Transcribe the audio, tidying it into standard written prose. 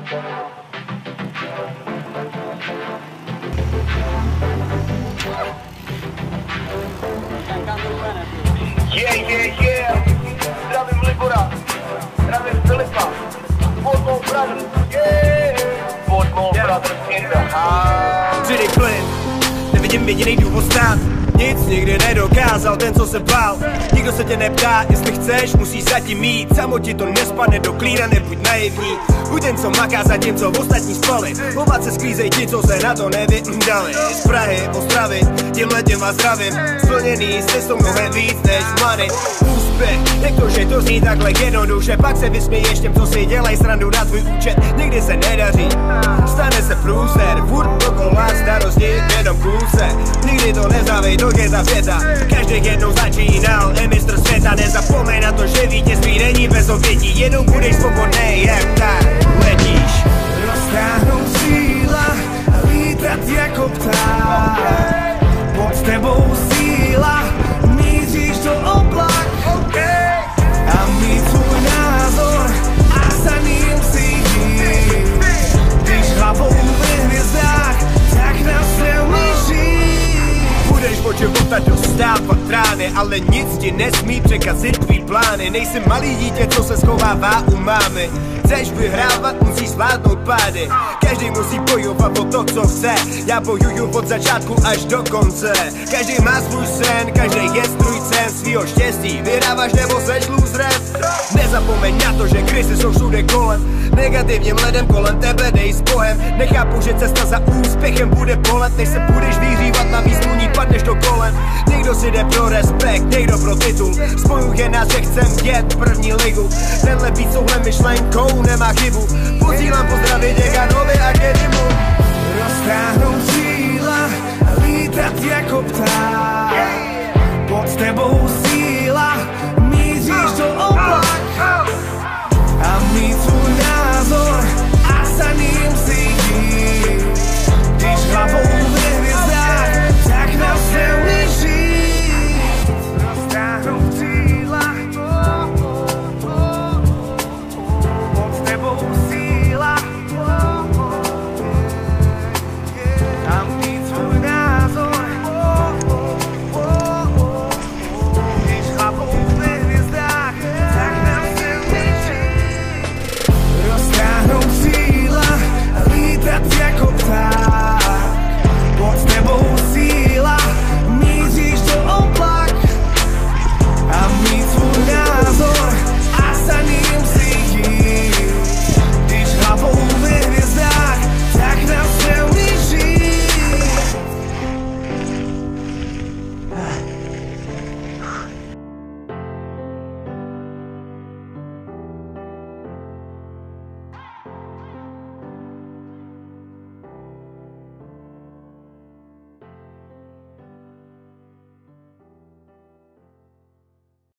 Yeah. Zdravím Libora, zdravím Filipa. Podmol Brothers, yeah. Podmol Brothers in the house. Přidej plyn, nevidím jediný důvod stát. Nic nikdy nedokázal ten, co se bál. Nikdo se tě neptá, jestli chceš, musíš zatím mít. Samo ti to nespadne do klína, nebuď naivní. Buď ten, co maká, zatímco ostatní spali. Obat se sklízej ti, co se na to nevydali. Z Prahy, Ostravy, tímhletěm vás zdravím. Splněný jste jsou mnohem víc než money. Úspěch, jak to, že to zní takhle jednoduše. Pak se vysměješ těm, co si dělají srandu na tvůj účet. Nikdy se nedaří, stane se průser. Furt dokola starosti, jenom kůse. Nikdy to nezavej, dokud je ta věta. Každý jednou začínal, je mistr světa. Nezapomeň na to, že vítězství není bez obětí. Jednou budeš svobodnej, jak tak letíš. Roztáhnout křídla a lítat jako pták. Pod tebou síla, míříš do oblak. A mít tvůj názor a za ním si jít. Když hlavou ve hvězdách, tak nás neumíří. Budeš od života dostávat rány, ale nic ti nesmí překazit tvý plány. Nejsi malý dítě, co se schovává u mámy. Chceš vyhrávat, musíš zvládnout pády. Každý musí bojovat o to, co chce. Já bojuju od začátku až do konce. Každý má svůj sen, každý je strůjcem svýho štěstí. Vyhráváš nebo seš loserem. Nezapomeň na to, že krizi jsou všude kolem. Negativním ledem kolem tebe dej s Bohem. Nechápu, že cesta za úspěchem bude bolet. Než se budeš vyhřívat, na výsluní padneš do kolen. Někdo si jde pro respekt, někdo pro titul. Spojuje nás, že chcem jet první ligu. Tenhle beat souhle myšlenkou nemá chybu. Posílám pozdravy děkanovi a Kedimu. Roztáhnout křídla a lítat jako pták.